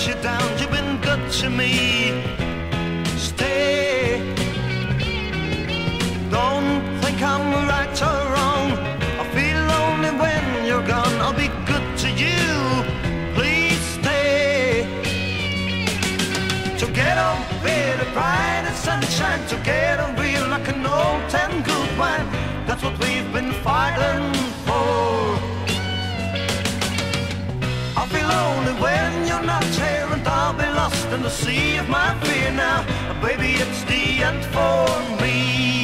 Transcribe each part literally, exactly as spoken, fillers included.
you down. You've been good to me. Stay. Don't think I'm right or wrong. I feel lonely when you're gone. I'll be good to you. Please stay. Together we're the bright and sunshine. Together we're like an old ten good wine. That's what we've been fighting for. I'll be lonely when you're not here, and I'll be lost in the sea of my fear now. Baby, it's the end for me.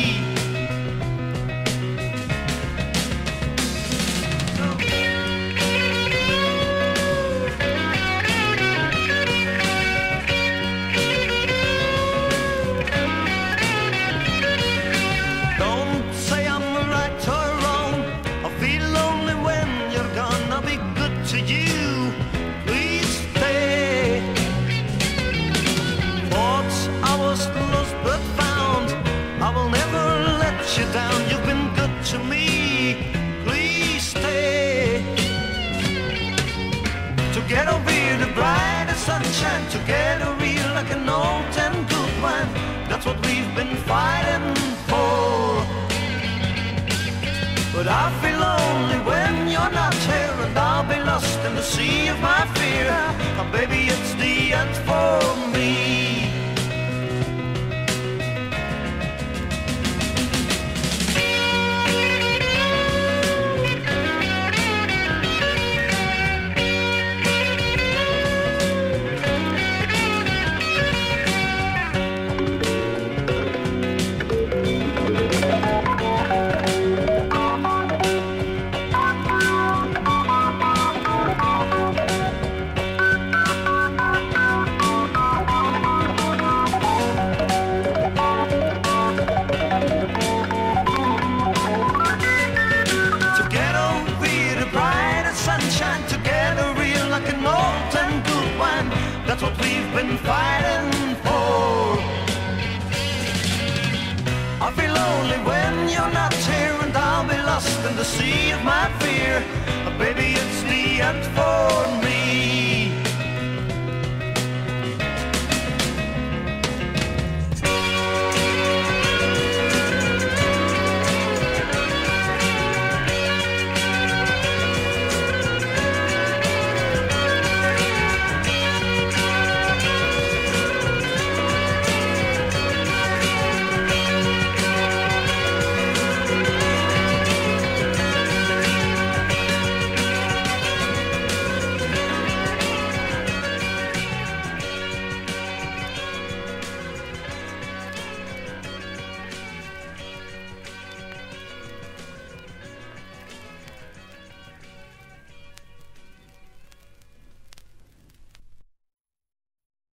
Don't say I'm right or wrong. I feel lonely when you're gone. I'll be good to you. Please stay. Thoughts I was lost but found. I will never let you down. You've been good to me. Please stay. Together we're the brightest sunshine. Together we're like an old and good wine. That's what we've been fighting for. But I feel lonely when you're not here, and I'll be lost in the sea of my fear. Oh, baby, it's the end for me. Sunshine, together real like an old and good wine. That's what we've been fighting for. I feel lonely when you're not here, and I'll be lost in the sea of my fear. Baby, it's the end for me.